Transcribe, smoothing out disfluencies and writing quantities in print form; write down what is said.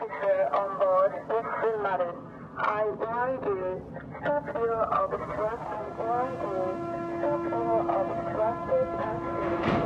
officer on board is still married. I warn you, stop your obstructing, warn you, stop your obstructed passage.